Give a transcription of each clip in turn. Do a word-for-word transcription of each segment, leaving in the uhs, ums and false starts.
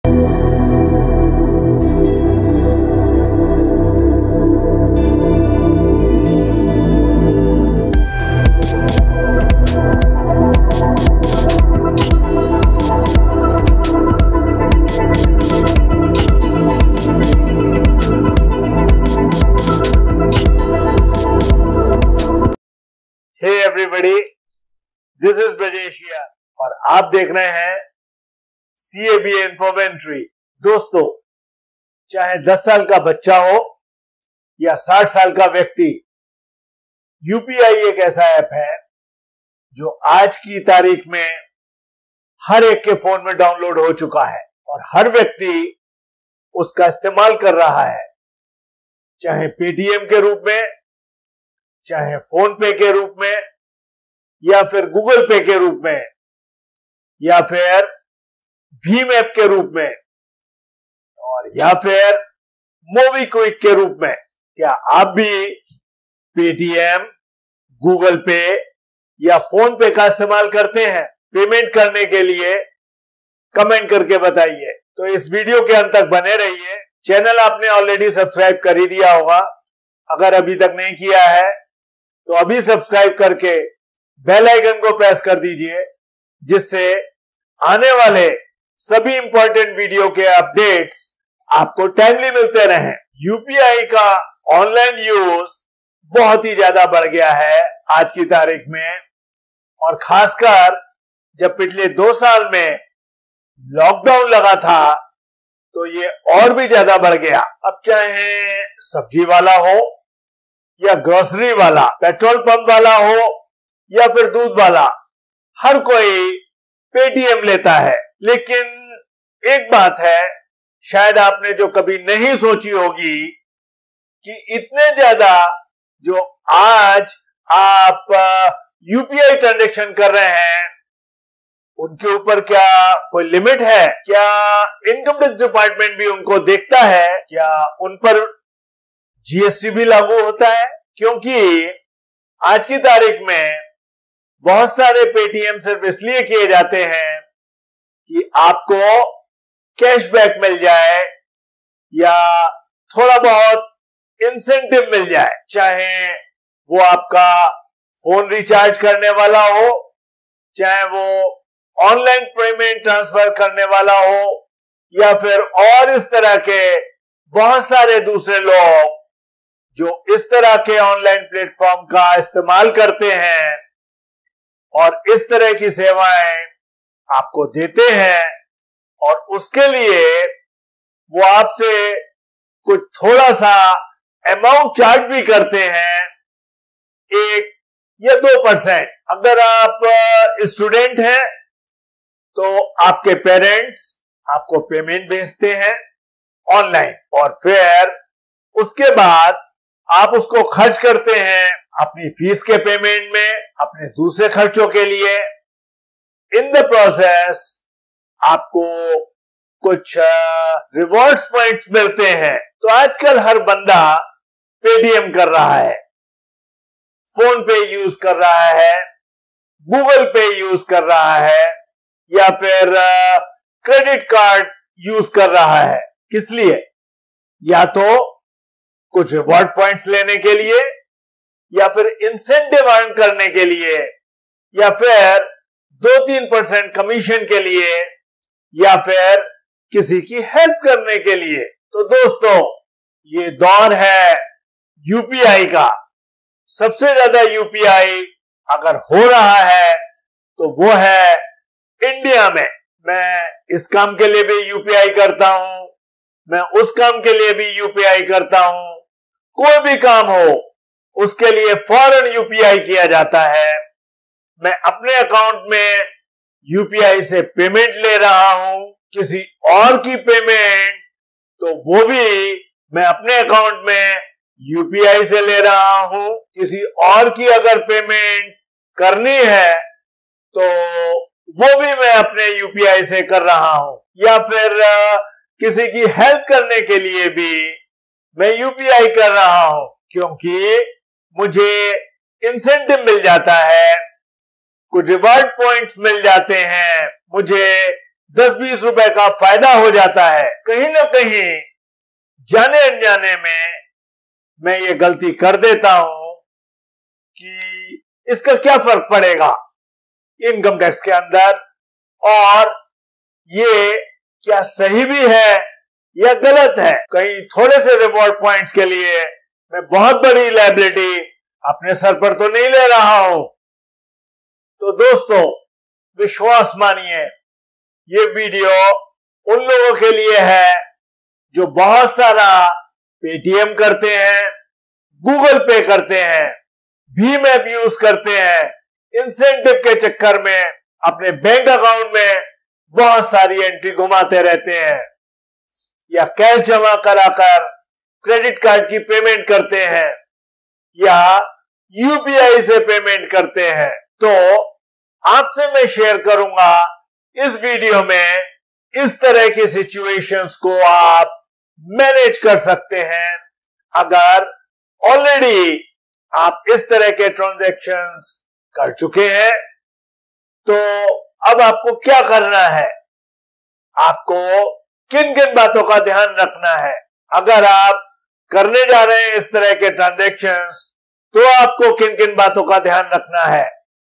Hey everybody, this is Brajeshia और आप देख रहे हैं सी ए बी इन्फोमेंट्री। दोस्तों, चाहे दस साल का बच्चा हो या साठ साल का व्यक्ति, यूपीआई एक ऐसा ऐप है जो आज की तारीख में हर एक के फोन में डाउनलोड हो चुका है और हर व्यक्ति उसका इस्तेमाल कर रहा है, चाहे पेटीएम के रूप में, चाहे फोन पे के रूप में, या फिर गूगल पे के रूप में, या फिर भीम ऐप के रूप में, और या फिर मोबीक्विक के रूप में। क्या आप भी पेटीएम, गूगल पे या फोन पे का इस्तेमाल करते हैं पेमेंट करने के लिए? कमेंट करके बताइए। तो इस वीडियो के अंत तक बने रहिए। चैनल आपने ऑलरेडी सब्सक्राइब कर ही दिया होगा, अगर अभी तक नहीं किया है तो अभी सब्सक्राइब करके बेल आइकन को प्रेस कर दीजिए, जिससे आने वाले सभी इंपॉर्टेंट वीडियो के अपडेट्स आपको टाइमली मिलते रहें। यूपीआई का ऑनलाइन यूज बहुत ही ज्यादा बढ़ गया है आज की तारीख में, और खासकर जब पिछले दो साल में लॉकडाउन लगा था तो ये और भी ज्यादा बढ़ गया। अब चाहे सब्जी वाला हो या ग्रोसरी वाला, पेट्रोल पंप वाला हो या फिर दूध वाला, हर कोई पेटीएम लेता है। लेकिन एक बात है, शायद आपने जो कभी नहीं सोची होगी कि इतने ज्यादा जो आज आप यूपीआई ट्रांजैक्शन कर रहे हैं, उनके ऊपर क्या कोई लिमिट है? क्या इनकम टैक्स डिपार्टमेंट भी उनको देखता है? क्या उन पर जीएसटी भी लागू होता है? क्योंकि आज की तारीख में बहुत सारे पेटीएम सिर्फ इसलिए किए जाते हैं कि आपको कैशबैक मिल जाए या थोड़ा बहुत इंसेंटिव मिल जाए, चाहे वो आपका फोन रिचार्ज करने वाला हो, चाहे वो ऑनलाइन पेमेंट ट्रांसफर करने वाला हो, या फिर और इस तरह के बहुत सारे दूसरे लोग जो इस तरह के ऑनलाइन प्लेटफॉर्म का इस्तेमाल करते हैं और इस तरह की सेवाएं आपको देते हैं, और उसके लिए वो आपसे कुछ थोड़ा सा अमाउंट चार्ज भी करते हैं, एक या दो परसेंट। अगर आप स्टूडेंट हैं तो आपके पेरेंट्स आपको पेमेंट भेजते हैं ऑनलाइन, और फिर उसके बाद आप उसको खर्च करते हैं अपनी फीस के पेमेंट में, अपने दूसरे खर्चों के लिए। इन द प्रोसेस आपको कुछ रिवॉर्ड्स पॉइंट्स मिलते हैं। तो आजकल हर बंदा पेटीएम कर रहा है, फोन पे यूज कर रहा है, गूगल पे यूज कर रहा है, या फिर क्रेडिट कार्ड यूज कर रहा है। किस लिए? या तो कुछ रिवॉर्ड पॉइंट्स लेने के लिए, या फिर इंसेंटिव अर्न करने के लिए, या फिर दो तीन परसेंट कमीशन के लिए, या फिर किसी की हेल्प करने के लिए। तो दोस्तों, ये दौर है यूपीआई का। सबसे ज्यादा यूपीआई अगर हो रहा है तो वो है इंडिया में। मैं इस काम के लिए भी यूपीआई करता हूं, मैं उस काम के लिए भी यूपीआई करता हूं। कोई भी काम हो उसके लिए फौरन यूपीआई किया जाता है। मैं अपने अकाउंट में यूपीआई से पेमेंट ले रहा हूं, किसी और की पेमेंट तो वो भी मैं अपने अकाउंट में यूपीआई से ले रहा हूं। किसी और की अगर पेमेंट करनी है तो वो भी मैं अपने यूपीआई से कर रहा हूं, या फिर किसी की हेल्प करने के लिए भी मैं यूपीआई कर रहा हूं, क्योंकि मुझे इंसेंटिव मिल जाता है, कुछ रिवार्ड पॉइंट्स मिल जाते हैं, मुझे दस बीस रुपए का फायदा हो जाता है। कहीं ना कहीं जाने अनजाने में मैं ये गलती कर देता हूं कि इसका क्या फर्क पड़ेगा इनकम टैक्स के अंदर, और ये क्या सही भी है या गलत है। कहीं थोड़े से रिवॉर्ड पॉइंट्स के लिए मैं बहुत बड़ी लायबिलिटी अपने सर पर तो नहीं ले रहा हूं। तो दोस्तों, विश्वास मानिए, ये वीडियो उन लोगों के लिए है जो बहुत सारा पेटीएम करते हैं, गूगल पे करते हैं, भीम ऐप यूज करते हैं, इंसेंटिव के चक्कर में अपने बैंक अकाउंट में बहुत सारी एंट्री घुमाते रहते हैं, या कैश जमा कराकर क्रेडिट कार्ड की पेमेंट करते हैं, या यूपीआई से पेमेंट करते हैं। तो आपसे मैं शेयर करूंगा इस वीडियो में इस तरह की सिचुएशंस को आप मैनेज कर सकते हैं। अगर ऑलरेडी आप इस तरह के ट्रांजैक्शंस कर चुके हैं तो अब आपको क्या करना है, आपको किन किन बातों का ध्यान रखना है। अगर आप करने जा रहे हैं इस तरह के ट्रांजैक्शंस तो आपको किन किन बातों का ध्यान रखना है,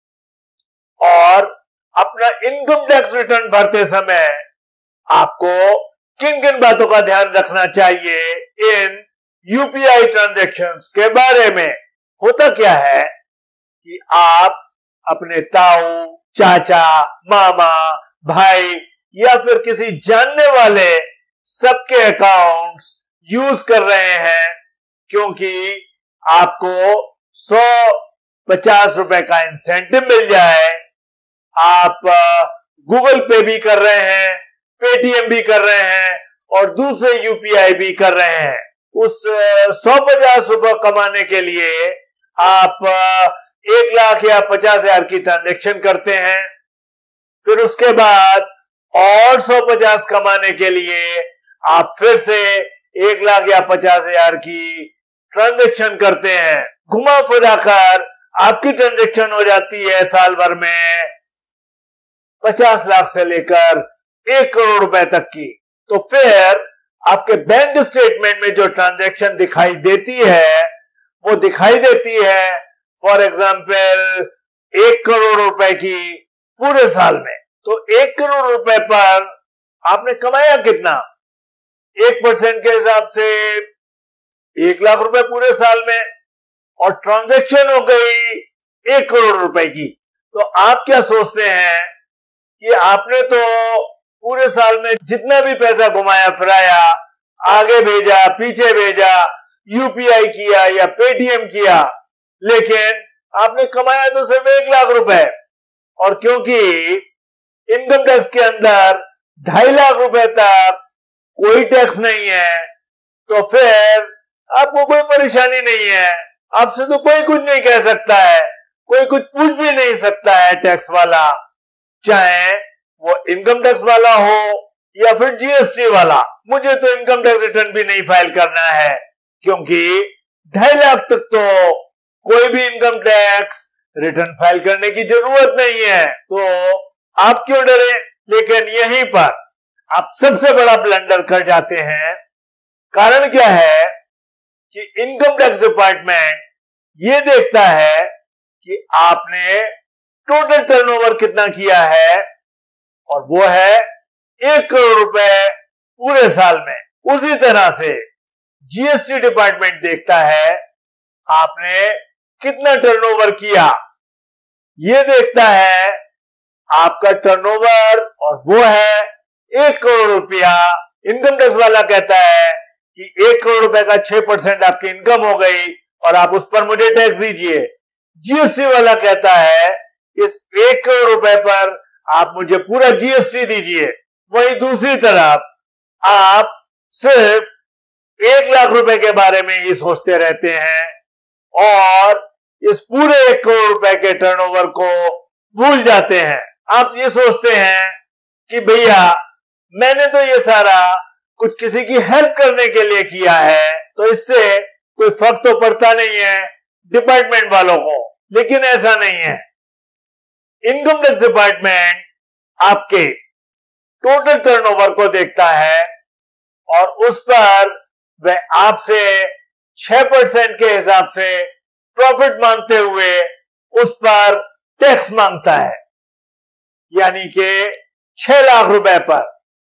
और अपना इनकम टैक्स रिटर्न भरते समय आपको किन किन बातों का ध्यान रखना चाहिए इन यूपीआई ट्रांजैक्शंस के बारे में। होता क्या है कि आप अपने ताऊ, चाचा, मामा, भाई या फिर किसी जानने वाले सबके अकाउंट्स यूज कर रहे हैं, क्योंकि आपको सौ पचास रुपए का इंसेंटिव मिल जाए। आप गूगल पे भी कर रहे हैं, पेटीएम भी कर रहे हैं और दूसरे यूपीआई भी कर रहे हैं। उस सौ पचास रुपए कमाने के लिए आप एक लाख या पचास हजार की ट्रांजेक्शन करते हैं, फिर उसके बाद और सौ पचास कमाने के लिए आप फिर से एक लाख या पचास हजार की ट्रांजेक्शन करते हैं। घुमा फिरा कर आपकी ट्रांजेक्शन हो जाती है साल भर में पचास लाख से लेकर एक करोड़ रुपए तक की। तो फिर आपके बैंक स्टेटमेंट में जो ट्रांजैक्शन दिखाई देती है वो दिखाई देती है फॉर एग्जाम्पल एक करोड़ रुपए की पूरे साल में। तो एक करोड़ रुपए पर आपने कमाया कितना, एक परसेंट के हिसाब से एक लाख रुपए पूरे साल में, और ट्रांजैक्शन हो गई एक करोड़ रुपए की। तो आप क्या सोचते हैं कि आपने तो पूरे साल में जितना भी पैसा घुमाया फिराया, आगे भेजा, पीछे भेजा, यूपीआई किया या पेटीएम किया, लेकिन आपने कमाया तो सिर्फ एक लाख रुपए, और क्योंकि इनकम टैक्स के अंदर ढाई लाख रुपए तक कोई टैक्स नहीं है, तो फिर आपको कोई परेशानी नहीं है। आपसे तो कोई कुछ नहीं कह सकता है, कोई कुछ पूछ भी नहीं सकता है टैक्स वाला, चाहे वो इनकम टैक्स वाला हो या फिर जीएसटी वाला। मुझे तो इनकम टैक्स रिटर्न भी नहीं फाइल करना है, क्योंकि ढाई लाख तक तो कोई भी इनकम टैक्स रिटर्न फाइल करने की जरूरत नहीं है। तो आप क्यों डरे। लेकिन यहीं पर आप सबसे बड़ा ब्लंडर कर जाते हैं। कारण क्या है कि इनकम टैक्स डिपार्टमेंट ये देखता है कि आपने टोटल टर्नओवर कितना किया है, और वो है एक करोड़ रुपए पूरे साल में। उसी तरह से जीएसटी डिपार्टमेंट देखता है आपने कितना टर्नओवर किया, ये देखता है आपका टर्नओवर, और वो है एक करोड़ रुपया। इनकम टैक्स वाला कहता है कि एक करोड़ रुपए का छह परसेंट आपकी इनकम हो गई और आप उस पर मुझे टैक्स दीजिए। जीएसटी वाला कहता है इस एक करोड़ रुपए पर आप मुझे पूरा जीएसटी दीजिए। वहीं दूसरी तरफ आप सिर्फ एक लाख रुपए के बारे में ही सोचते रहते हैं और इस पूरे एक करोड़ रुपए के टर्नओवर को भूल जाते हैं। आप ये सोचते हैं कि भैया मैंने तो ये सारा कुछ किसी की हेल्प करने के लिए किया है, तो इससे कोई फर्क तो पड़ता नहीं है डिपार्टमेंट वालों को। लेकिन ऐसा नहीं है। इनकम टैक्स डिपार्टमेंट आपके टोटल टर्नओवर को देखता है और उस पर वह आपसे छह परसेंट के हिसाब से प्रॉफिट मांगते हुए उस पर टैक्स मांगता है, यानी कि छह लाख रुपए पर।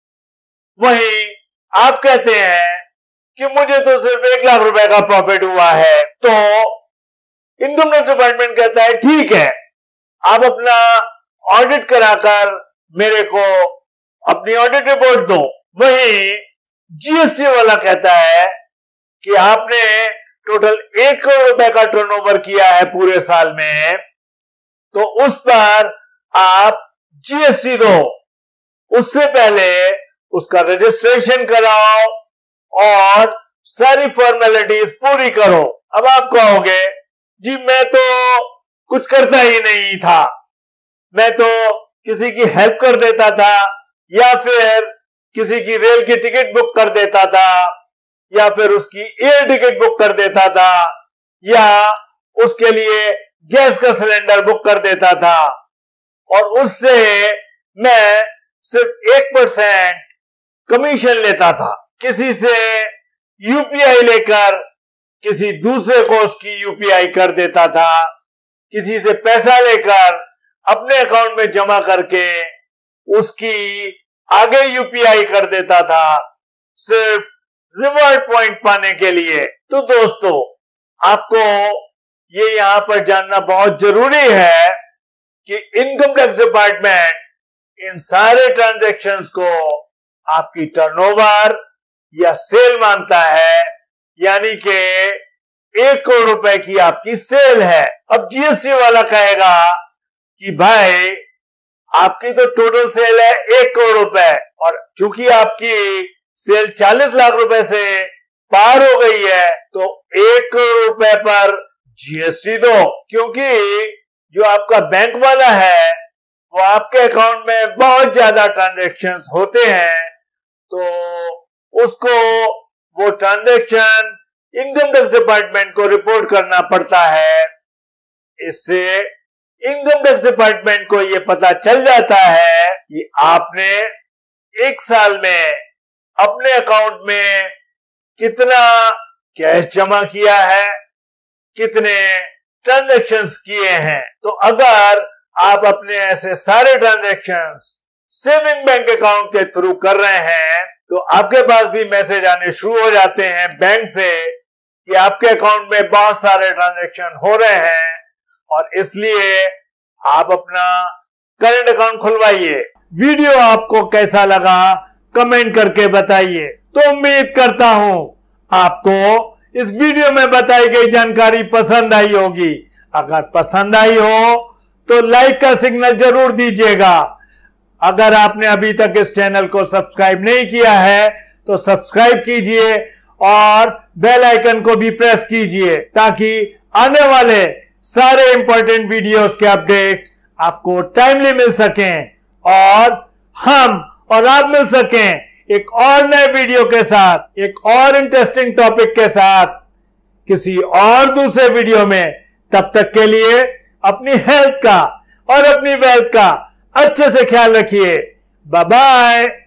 वहीं आप कहते हैं कि मुझे तो सिर्फ एक लाख रुपए का प्रॉफिट हुआ है, तो इनकम टैक्स डिपार्टमेंट कहता है ठीक है, आप अपना ऑडिट कराकर मेरे को अपनी ऑडिट रिपोर्ट दो। वहीं जीएसटी वाला कहता है कि आपने टोटल एक करोड़ रुपए का टर्नओवर किया है पूरे साल में, तो उस पर आप जीएसटी दो। उससे पहले उसका रजिस्ट्रेशन कराओ और सारी फॉर्मेलिटीज पूरी करो। अब आप कहोगे जी मैं तो कुछ करता ही नहीं था, मैं तो किसी की हेल्प कर देता था, या फिर किसी की रेल की टिकट बुक कर देता था, या फिर उसकी एयर टिकट बुक कर देता था, या उसके लिए गैस का सिलेंडर बुक कर देता था, और उससे मैं सिर्फ एक परसेंट कमीशन लेता था। किसी से यूपीआई लेकर किसी दूसरे को उसकी यूपीआई कर देता था, किसी से पैसा लेकर अपने अकाउंट में जमा करके उसकी आगे यूपीआई कर देता था, सिर्फ रिवॉर्ड पॉइंट पाने के लिए। तो दोस्तों, आपको ये यहां पर जानना बहुत जरूरी है कि इनकम टैक्स डिपार्टमेंट इन सारे ट्रांजैक्शंस को आपकी टर्नओवर या सेल मानता है, यानी कि एक करोड़ रुपए की आपकी सेल है। अब जीएसटी वाला कहेगा कि भाई आपकी तो टोटल सेल है एक करोड़ रुपए, और चूंकि आपकी सेल चालीस लाख रुपए से पार हो गई है तो एक करोड़ रुपए पर जीएसटी दो, क्योंकि जो आपका बैंक वाला है वो आपके अकाउंट में बहुत ज्यादा ट्रांजैक्शंस होते हैं, तो उसको वो ट्रांजैक्शन इनकम टैक्स डिपार्टमेंट को रिपोर्ट करना पड़ता है। इससे इनकम टैक्स डिपार्टमेंट को ये पता चल जाता है कि आपने एक साल में अपने अकाउंट में कितना कैश जमा किया है, कितने ट्रांजैक्शंस किए हैं। तो अगर आप अपने ऐसे सारे ट्रांजैक्शंस सेविंग बैंक अकाउंट के थ्रू कर रहे हैं तो आपके पास भी मैसेज आने शुरू हो जाते हैं बैंक से कि आपके अकाउंट में बहुत सारे ट्रांजैक्शन हो रहे हैं, और इसलिए आप अपना करंट अकाउंट खुलवाइए। वीडियो आपको कैसा लगा कमेंट करके बताइए। तो उम्मीद करता हूं आपको इस वीडियो में बताई गई जानकारी पसंद आई होगी। अगर पसंद आई हो तो लाइक का सिग्नल जरूर दीजिएगा। अगर आपने अभी तक इस चैनल को सब्सक्राइब नहीं किया है तो सब्सक्राइब कीजिए और बेल आइकन को भी प्रेस कीजिए, ताकि आने वाले सारे इंपॉर्टेंट वीडियोस के अपडेट्स आपको टाइमली मिल सकें और हम और आप मिल सकें एक और नए वीडियो के साथ, एक और इंटरेस्टिंग टॉपिक के साथ किसी और दूसरे वीडियो में। तब तक के लिए अपनी हेल्थ का और अपनी वेल्थ का अच्छे से ख्याल रखिए। Bye bye.